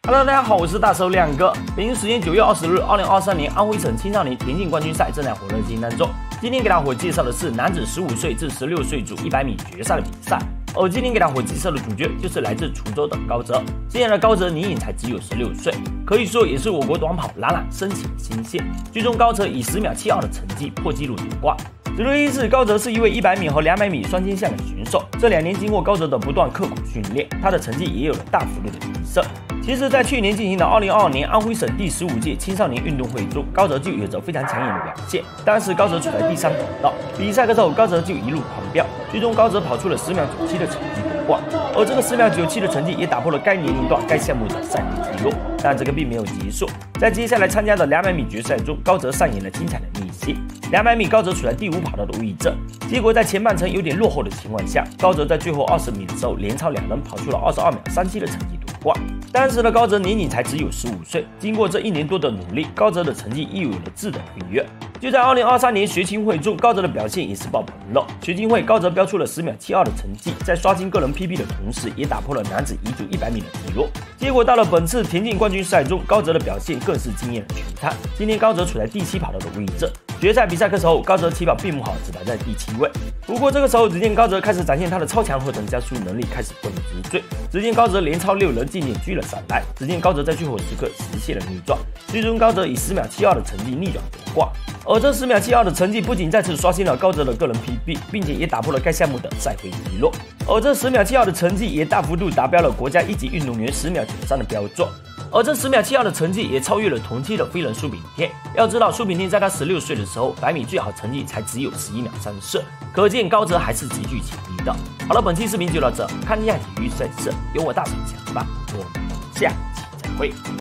Hello， 大家好，我是大手亮哥。北京时间9月20日，2023年安徽省青少年田径冠军赛正在火热进行当中。今天给大伙介绍的是男子15岁至16岁组100米决赛的比赛。而今天给大伙介绍的主角就是来自滁州的高哲。今年的高哲年龄才只有16岁，可以说也是我国短跑朗朗升起的新星。最终高哲以10秒72的成绩破纪录夺冠。值得一是，高哲是一位100米和200米双肩项的选手。这2年经过高哲的不断刻苦训练，他的成绩也有了大幅度的提升。其实，在去年进行的2022年安徽省第15届青少年运动会中，高哲就有着非常抢眼的表现。当时高哲处在第3跑道，比赛的时候高哲就一路狂飙，最终高哲跑出了10秒97的成绩夺冠。而这个10秒97的成绩也打破了该年龄段该项目的赛会纪录。但这个并没有结束，在接下来参加的200米决赛中，高哲上演了精彩的逆袭。200米高哲处在第5跑道的位置，结果在前半程有点落后的情况下，高哲在最后20米的时候连超2人跑出了22秒37的成绩夺冠。当时的高哲年龄才只有15岁，经过这1年多的努力，高哲的成绩又有了质的飞跃。就在2023年学青会中，高哲的表现也是爆棚了。学青会高哲标出了10秒72的成绩，在刷新个人 PB 的同时，也打破了男子1组100米的纪录。结果到了本次田径冠军赛中，高哲的表现更是惊艳了全场。今天高哲处在第7跑道的位置，决赛比赛的时候，高哲起跑并不好，只排在第7位。不过这个时候，只见高哲开始展现他的超强合成加速能力，开始不能直追。只见高哲连超6人，渐渐追了上来。只见高哲在最后时刻实现了逆转，最终高哲以10秒72的成绩逆转夺冠。而这10秒72的成绩不仅再次刷新了高哲的个人 PB， 并且也打破了该项目的赛会纪录。而这10秒72的成绩也大幅度达标了国家1级运动员10秒93的标准。而这10秒72的成绩也超越了同期的飞人苏炳添。要知道，苏炳添在他16岁的时候，100米最好成绩才只有11秒34，可见高哲还是极具潜力的。好了，本期视频就到这，看一下体育赛事，由我大手讲吧，我们下期再会。